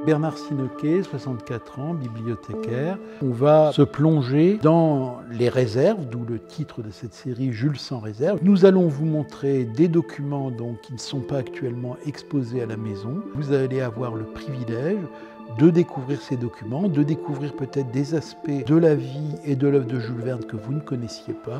Bernard Sinoquet, 64 ans, bibliothécaire. On va se plonger dans les réserves, d'où le titre de cette série, Jules sans réserve. Nous allons vous montrer des documents qui ne sont pas actuellement exposés à la maison. Vous allez avoir le privilège de découvrir ces documents, de découvrir peut-être des aspects de la vie et de l'œuvre de Jules Verne que vous ne connaissiez pas.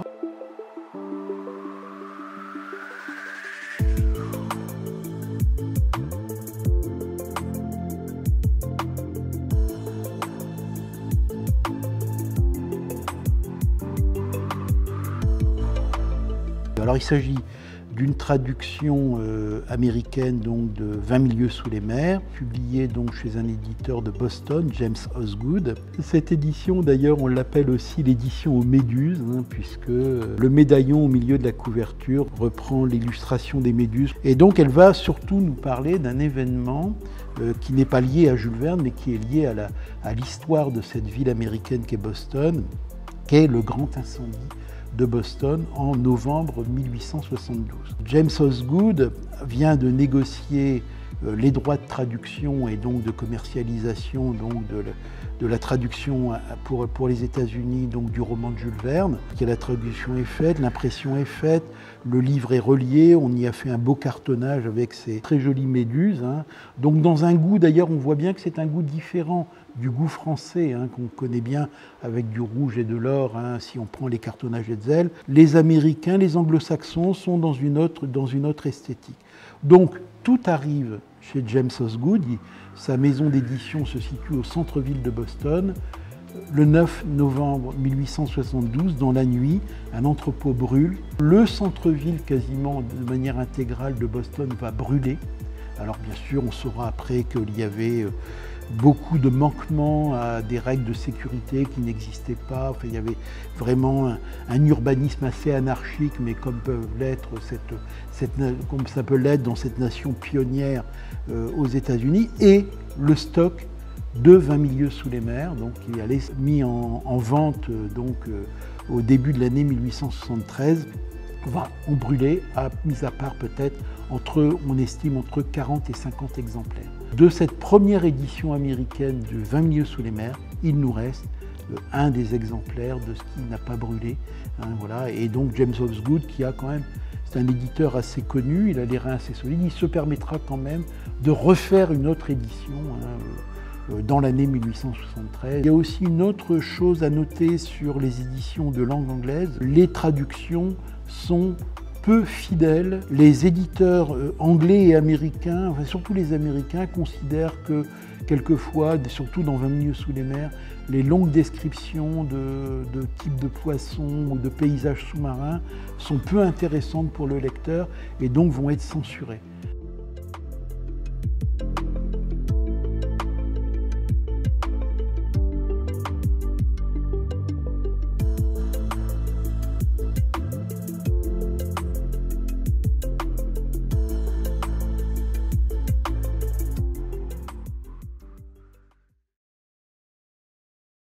Alors il s'agit d'une traduction américaine de 20 milieux sous les mers, publiée chez un éditeur de Boston, James Osgood. Cette édition d'ailleurs on l'appelle aussi l'édition aux méduses, puisque le médaillon au milieu de la couverture reprend l'illustration des méduses. Et donc elle va surtout nous parler d'un événement qui n'est pas lié à Jules Verne, mais qui est lié à l'histoire de cette ville américaine qu'est Boston, qu'est le grand incendie de Boston en novembre 1872. James Osgood vient de négocier les droits de traduction et donc de commercialisation de la traduction pour les États-Unis du roman de Jules Verne. La traduction est faite, l'impression est faite, le livre est relié, on y a fait un beau cartonnage avec ces très jolies méduses. Donc dans un goût, d'ailleurs on voit bien que c'est un goût différent du goût français qu'on connaît bien avec du rouge et de l'or, si on prend les cartonnages Hetzel. Les Américains, les Anglo-Saxons sont dans une autre esthétique. Donc tout arrive chez James Osgood. Sa maison d'édition se situe au centre-ville de Boston. Le 9 novembre 1872, dans la nuit, un entrepôt brûle. Le centre-ville, quasiment de manière intégrale de Boston, va brûler. Alors bien sûr, on saura après qu'il y avait beaucoup de manquements à des règles de sécurité qui n'existaient pas. Enfin, il y avait vraiment un urbanisme assez anarchique, mais comme ça peut l'être dans cette nation pionnière aux États-Unis, et le stock de 20 milieux sous les mers, qui allait être mis en vente au début de l'année 1873. On brûlait, mis à part peut-être, on estime entre 40 et 50 exemplaires. De cette première édition américaine de 20 milieux sous les mers, il nous reste un des exemplaires de ce qui n'a pas brûlé. Voilà. Et donc James Osgood, qui a quand même, c'est un éditeur assez connu, il a les reins assez solides, il se permettra quand même de refaire une autre édition dans l'année 1873. Il y a aussi une autre chose à noter sur les éditions de langue anglaise. Les traductions sont peu fidèles. Les éditeurs anglais et américains, enfin surtout les Américains, considèrent que quelquefois, surtout dans 20 milieux sous les mers, les longues descriptions de types de poissons ou de paysages sous-marins sont peu intéressantes pour le lecteur et donc vont être censurées.